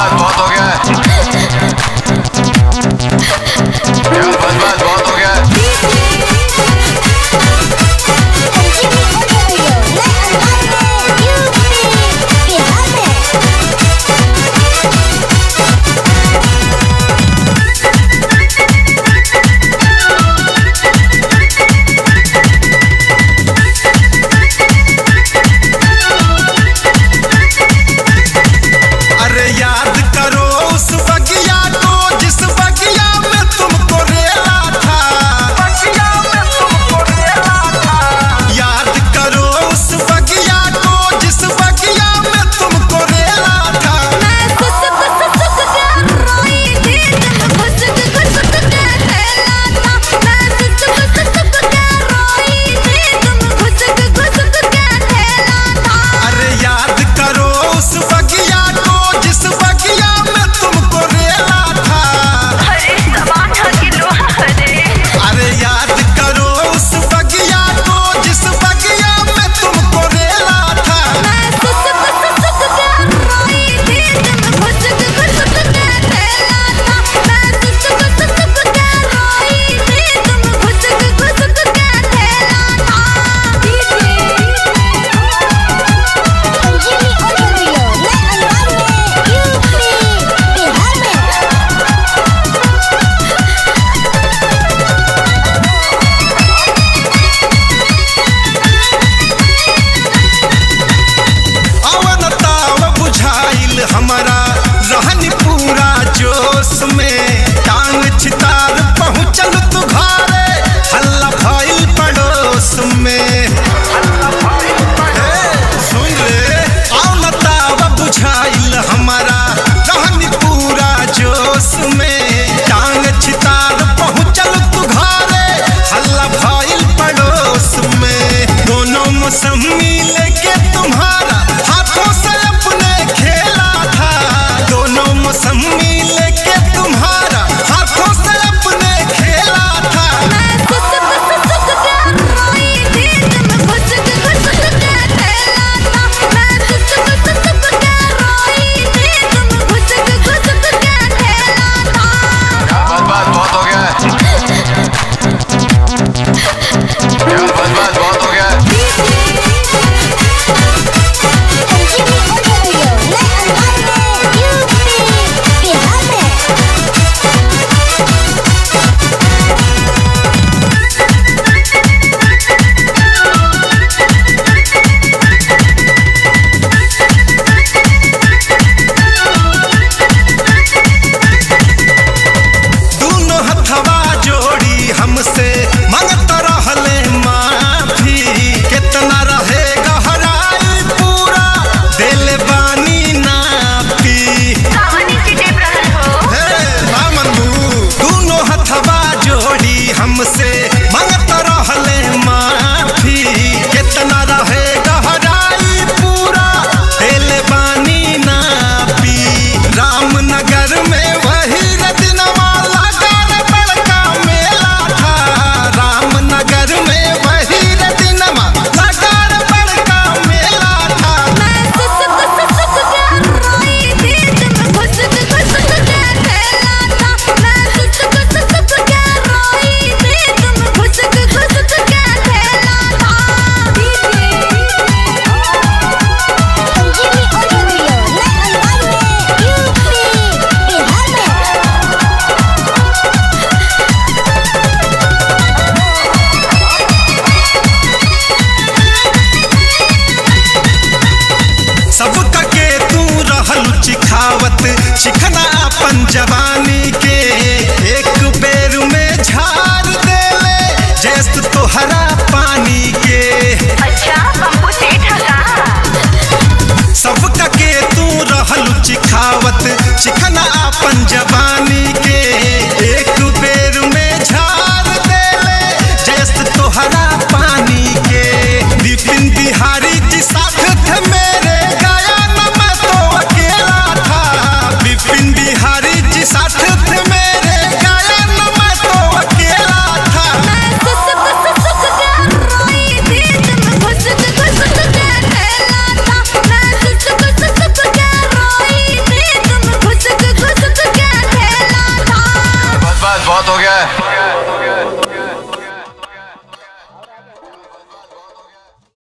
बदमाश बहुत हो गया है यार, बदमाश बहुत हो गया है। चिखना अपन जवानी के एक बेर में झाड़ देले जैसे तोहरा पानी के। अच्छा बम्बू सेठ का सबका के तू रहलू चिखावत चिखना अपन जवानी के एक बेर में झाड़ देले जैसे तोहरा पानी के। विपिन बिहारी जी साथ थे मेरे गया न मैं तो अकेला था। विपिन बिहारी जी साथ थे मेरे गया न मैं तो अकेला था। मैं सुख के रोई थी तुम घुस के ठेला था। मैं सुख के रोई थी तुम घुस गया